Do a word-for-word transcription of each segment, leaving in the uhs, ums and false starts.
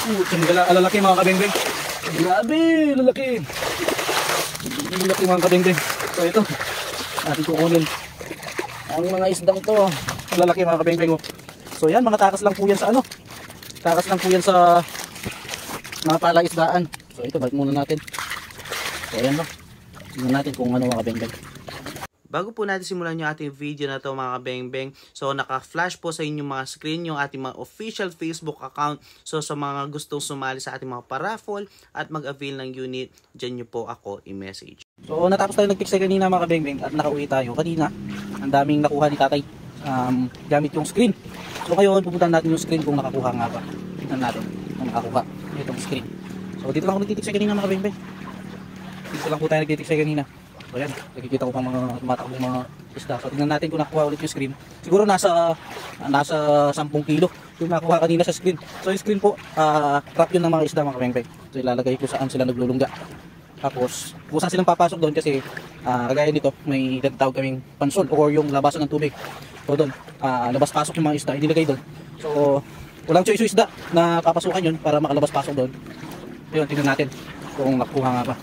Ang lalaki mga kabengbeng. Grabe, lalaki. Lalaki mga kabengbeng. So ito, ating kukunin ang mga isdang to. Lalaki mga kabengbeng. So yan, mga takas lang po yan sa ano. Takas lang po yan sa mga palaisdaan. So ito, balik muna natin. So ayan no. Tingnan natin kung ano mga kabengbeng. Bago po natin simulan yung ating video na to mga kabengbeng, so naka-flash po sa inyong mga screen yung ating mga official Facebook account. So sa mga gustong sumali sa ating mga paraffle at mag-avail ng unit, dyan nyo po ako i-message. So natapos tayo nag-pixay kanina mga kabengbeng at nakauwi tayo. Kanina, ang daming nakuha ni tatay um, gamit yung screen. So ngayon, pupuntahan natin yung screen kung nakakuha nga ba. Tignan natin kung nakakuha itong screen. So dito lang ako nagtitiksay kanina mga kabengbeng. Dito lang po tayo nagtitiksay kanina. So yan, nakikita ko pang mga tumatakbong mga isda. So tingnan natin kung nakuha ulit yung screen. Siguro nasa nasa sampung kilo yung nakuha kanina sa screen. So yung screen po, uh, trap yun ng mga isda mga kabengbeng. So ilalagay ko saan sila naglulungga. Tapos kung saan silang papasok doon kasi uh, kagaya nito may tinatawag kaming pansol or yung labasan ng tubig. So doon, uh, labas-pasok yung mga isda, inilagay doon. So walang choice yung isda na papasukan yun para makalabas-pasok doon. Yun, tingnan natin kung nakuha nga ba.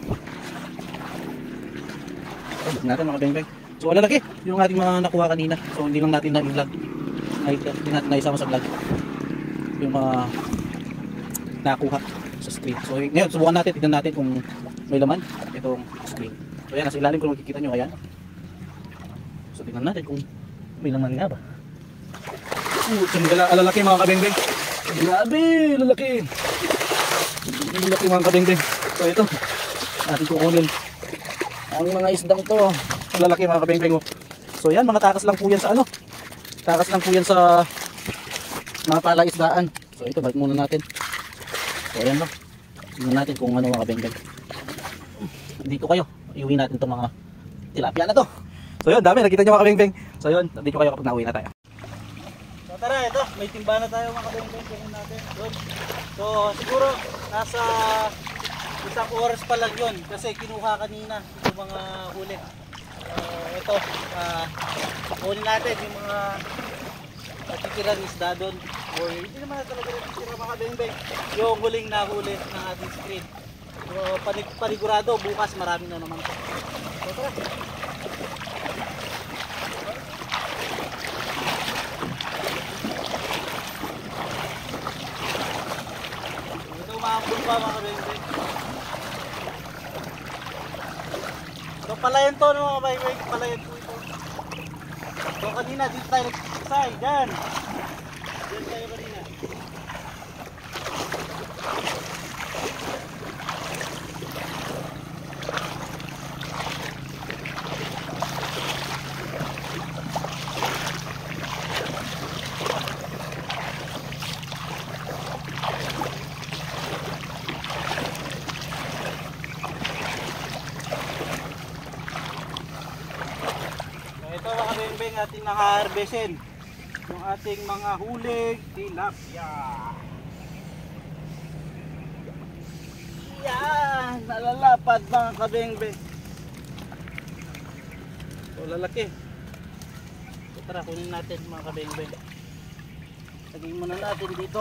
So, natin mga kabengbeng. So wala laki yung ating mga nakuha kanina. So hindi lang natin na i-vlog. Hindi natin na isama sa vlog yung mga nakuha sa screen. So ngayon subukan natin, tignan natin kung may laman itong screen. So yan, nasa ilalim kung makikita nyo, ayan. So tignan natin kung may laman nga ba. Uh, ang lalaki mga kabengbeng. Grabe, lalaki. Lalaki mga kabengbeng. So ito, natin kukunin ang mga isdang to. Lalaki mga kabengbeng. So yan, mga takas lang po yan sa ano. Takas lang po yan sa mga palaisdaan. So ito, balik muna natin. So ayan no. Tingnan natin kung ano mga kabengbeng. Dito kayo, iuwi natin itong mga tilapia na to. So yun, dami, nakita nyo mga kabengbeng. So yun, dito kayo kapag nauwi na tayo. So tara, ito, may timba na tayo mga kabengbeng. Tingnan natin. Yun. So siguro nasa isang oras pa lang yun kasi kinuha kanina yung mga huli. Uh, ito, uh, kunin natin yung mga natitirang isda doon. O hindi naman talaga natitirang mga kabengbeng. Yung huling nahuli ng ating screen. So panig panigurado bukas marami na naman. So tara. Ito maambun pa mga kabengbeng. So palayan to no mga kabengbeng, palayan po ito. So kanina dito tayo nag-exercise, dyan. Dyan tayo kanina. Ito mga kabengbeng, ating naka-harvestin yung ating mga huling tilapia. Yan, nalalapad mga kabengbeng. So lalaki. So tara, kunin natin mga kabengbeng. Lagay muna natin dito.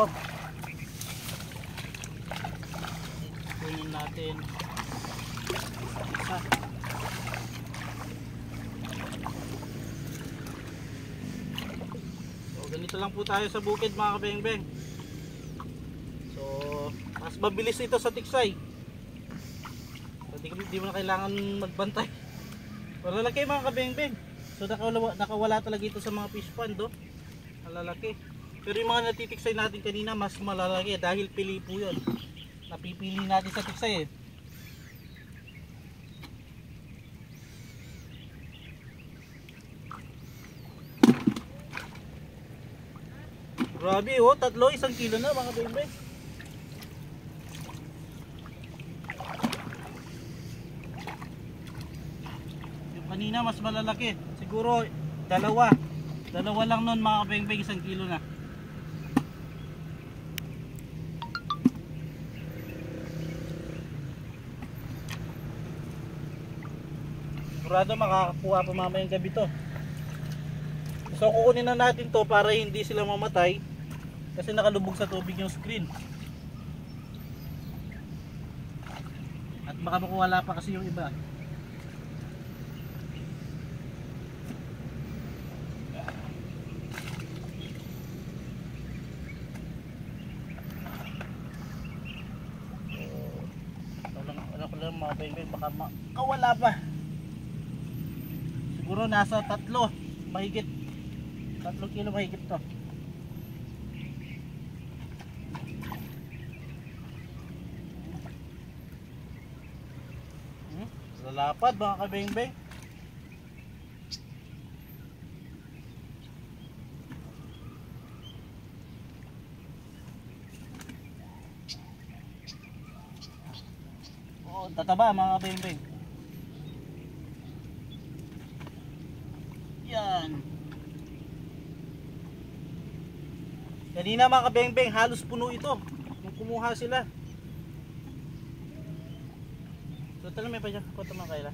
Kunin natin isa. Ganito lang po tayo sa bukid mga kabengbeng. So mas mabilis ito sa tiksay. So di, di mo na kailangan magbantay. Malalaki mga kabengbeng. So nakawala, nakawala talaga ito sa mga fish pond oh. Malalaki. Pero yung mga natitiksay natin kanina mas malalaki dahil pili po yun. Napipili natin sa tiksay eh. Grabe oh, tatlo, isang kilo na mga kabengbeng. Yung kanina mas malalaki. Siguro dalawa. Dalawa lang nun mga kabengbeng, isang kilo na. Sigurado makakakuha pa mamayang gabi to. So kukunin na natin to para hindi sila mamatay kasi nakalubog sa tubig yung screen. baka makuwala pa kasi yung iba. Ano ko lang mga beng-beng, baka makawala pa. Siguro nasa tatlo mahigit, tatlong kilo mahigit to. Hmm? Lalapad mga kabeng-beng. Oh, tataba mga kabeng-beng. Yan. Kanina mga kabeng-beng, halos puno ito nung kumuha sila. So tala may pa dyan, kwento mga kaila.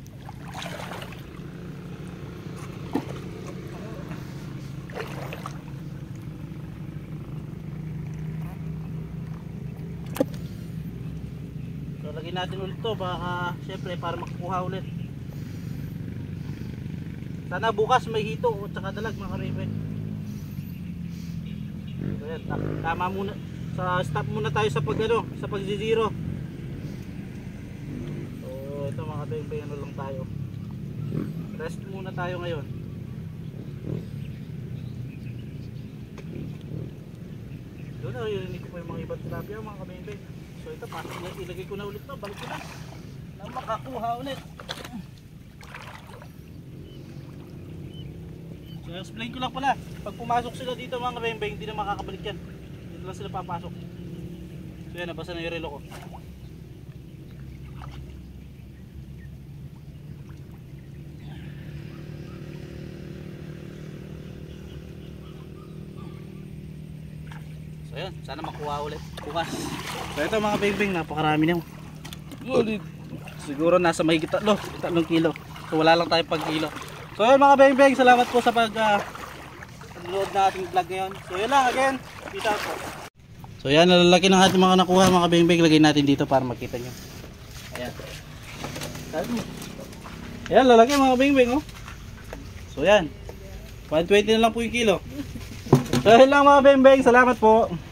So lagyan natin ulit to, baka syempre para makukuha ulit. Sana bukas may hito at saka dalag mga kabeng-beng. So yan, tama muna. Sa stop muna tayo sa pag ano, sa pag-zero. So ito mga kabeng-beng, ano lang tayo. Rest muna tayo ngayon. Doon na, yun ko pa yung mga ibang tilapia mga kabeng-beng. So ito, pasok na, ilagay ko na ulit to, balik ko na. Na makakuha ulit. So explain ko lang pala, pag pumasok sila dito mga kabeng-beng, hindi na makakabalik yan. Dito lang sila papasok. So yan, nabasa na yung relo ko. So yan, sana makuha ulit bukas. So ito mga kabeng-beng, napakarami na. Siguro nasa mahigit tatlo, tatlong kilo. So wala lang tayo pag kilo. So yun mga beng-beng, salamat po sa pag uh, pag-load na ating vlog ngayon. So yun lang, again, peace out po. So yan, nalalaki ng ating mga nakuha mga beng-beng. Lagay natin dito para makita nyo. Ayan. Ayan, lalaki mga beng-beng oh. So yan, one twenty na lang po yung kilo. So yun lang mga beng-beng, salamat po.